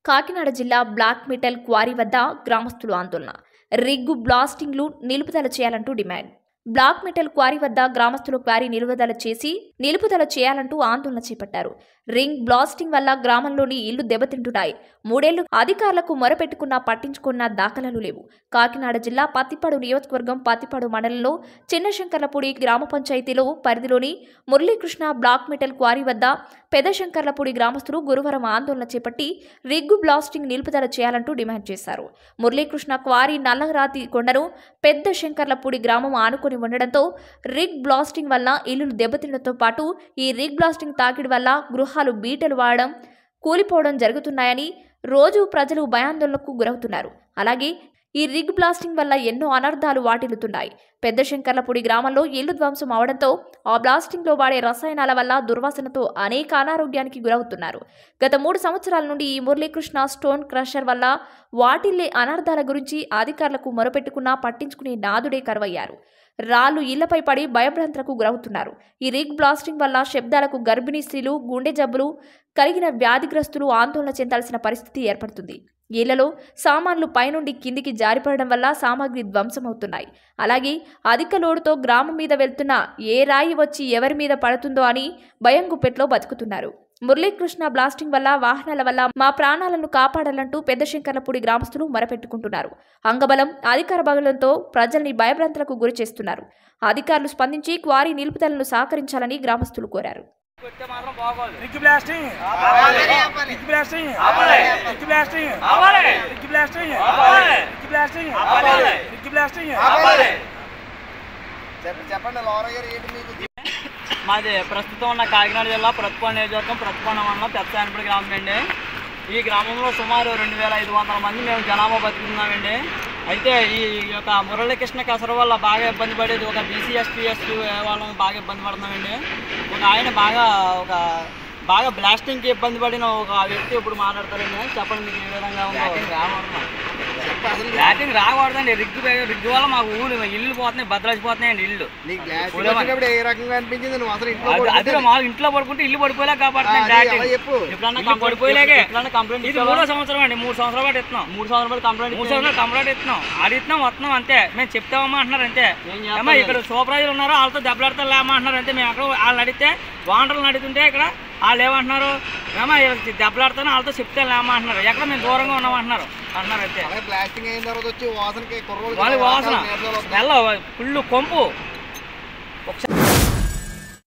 కాకినాడ జిల్లా black metal quarry వద్ద గ్రామస్తులు ఆందోళన. రిగ్గు బ్లాస్టింగ్లు నిలుపుదల చేయాలంటూ డిమాండ్. బ్లాక్ మెటల్ క్వారీ వద్ద గ్రామస్తులు క్వారీ నిలుపుదల చేయాలంటూ ఆందోళన చేపట్టారు. రింగ్ బ్లాస్టింగ్ వల్ల గ్రామంలోని ఇళ్లు దెబ్బతింటున్నాయి. 3 ఏళ్లు అధికారులకు మొరపెట్టుకున్నా పట్టించుకున్న దాఖలాలు లేవు. కాకినాడ జిల్లా పత్తిపాడు నియోజకవర్గం పత్తిపాడు మండలంలో చిన్నశంకర్లపూడి గ్రామ పంచాయతీలో పరిధిలోని మురళీకృష్ణ బ్లాక్ మెటల్ క్వారీ వద్ద పెదశంకర్లపూడి గ్రామస్తులు గురువారం ఆందోళన చేపట్టి రిగ్గు బ్లాస్టింగ్ నిలుపుదల చేయాలంటూ డిమాండ్ చేశారు. మురళీకృష్ణ క్వారీ నల్లరాతి కొండను పెద్ద శంకర్లపూడి గ్రామం ఆనుకొని ఉండడంతో రిగ్ బ్లాస్టింగ్ వల్ల ఇల్లులు దెబ్బతినడంతో పాటు ఈ రిగ్ బ్లాస్టింగ్ తాకిడి వల్ల గృహాలు బీటలు వాడడం కూలిపోవడం జరుగుతున్నాయని రోజు ప్రజలు భయాందోళనకు గురవుతున్నారు. అలాగే ఈ రిగ్ బ్లాస్టింగ్ వల్ల ఎన్నో అనర్థాలు వాటిల్లుతున్నాయి. పెద్ద శంకర్లపూడి గ్రామంలో ఇల్లు ధ్వంసం అవడంతో ఆ బ్లాస్టింగ్లో వాడే రసాయనాల వల్ల దుర్వాసనతో అనేక అనారోగ్యానికి గురవుతున్నారు. గత 3 సంవత్సరాల నుండి ఈ మురళీకృష్ణ స్టోన్ క్రషర్ వల్ల వాటిల్లే అనర్థాల గురించి అధికారులకు మొరపెట్టుకున్నా పట్టించుకునే నాదుడే కరువయ్యారు. రాళ్లు ఇళ్లపై పడి భయభ్రాంతులకు గురవుతున్నారు. ఈ రిగ్ బ్లాస్టింగ్ వల్ల శబ్దాలకు గర్భిణీ స్త్రీలు, గుండె జబ్బులు కలిగిన వ్యాధిగ్రస్తులు ఆందోళన చెందాల్సిన పరిస్థితి ఏర్పడుతుంది. ఇళ్లలో సామాన్లు పైనుండి కిందికి జారిపడడం వల్ల సామాగ్రి ధ్వంసమవుతున్నాయి. అలాగే అధిక లోడుతో గ్రామం మీద వెళ్తున్న ఏ రాయి వచ్చి ఎవరి మీద పడుతుందో అని భయం గుప్పెట్లో బతుకుతున్నారు. మురళీకృష్ణ బ్లాస్టింగ్ వల్ల వాహనాల వల్ల మా ప్రాణాలను కాపాడాలంటూ పెద్ద శంకర్లపూడి గ్రామస్తులు మొరపెట్టుకుంటున్నారు. అంగబలం, అధికార బలంతో ప్రజల్ని భయభ్రాంతులకు గురి చేస్తున్నారు. అధికారులు స్పందించి క్వారీ నిలుపుదలను సహకరించాలని గ్రామస్తులు కోరారు. మాది ప్రస్తుతం ఉన్న కాకినాడ జిల్లా ప్రతిపాడు నియోజకవర్గం ప్రతిపాడు మండలం పెద్దసాయనపూడి గ్రామం అండి. ఈ గ్రామంలో సుమారు 2500 మంది మేము జనాభా బతుకుతున్నామండి. అయితే ఈ యొక్క మురళీకృష్ణ కసర వల్ల బాగా ఇబ్బంది పడేది ఒక బీసీ ఎస్టీ వాళ్ళని బాగా ఇబ్బంది పడుతున్నామండి. ఒక ఆయన బాగా బ్లాస్టింగ్కి ఇబ్బంది పడిన ఒక వ్యక్తి ఇప్పుడు మాట్లాడతారండి. చెప్పండి మీకు ఏ విధంగా ఉందో. బ్లాస్టింగ్ రాకూడదండి. రిగ్గు వల్ల మాకు ఇల్లు పోతున్నాయి, భద్రాసిపోతున్నాయండి ఇల్లు. అదే మాకు ఇంట్లో పడుకుంటే ఇల్లు పడిపోయేలా కాపాడుతున్నాయి. ఎప్పుడన్నా పడిపోయేలాగే కంప్లైంట్ ఇది 3వ సంవత్సరం అండి. 3 సంవత్సరాల పాటు ఇస్తున్నాం. 3 సంవత్సరాల కంప్లైంట్ ఇస్తున్నాం. అడుగుతున్నాం, వస్తున్నాం అంతే. మేము చెప్తామమ్మా అంటున్నారు అంతే. ఏమో ఇక్కడ సూపర్వైజర్ ఉన్నారో వాళ్ళతో దెబ్బలాడతారు లేమా అంటున్నారు అంతే. మేము అక్కడ వాళ్ళని అడిగితే వాంటర్లను అడుగుతుంటే ఇక్కడ వాళ్ళు ఏమంటున్నారు, ఏమో దెబ్బలాడతాను వాళ్ళతో చెప్తే లేమా అంటున్నారు. ఎక్కడ మేము దూరంగా ఉన్నామంటున్నారు అంతే. వాసన ఫుల్ కొంపు.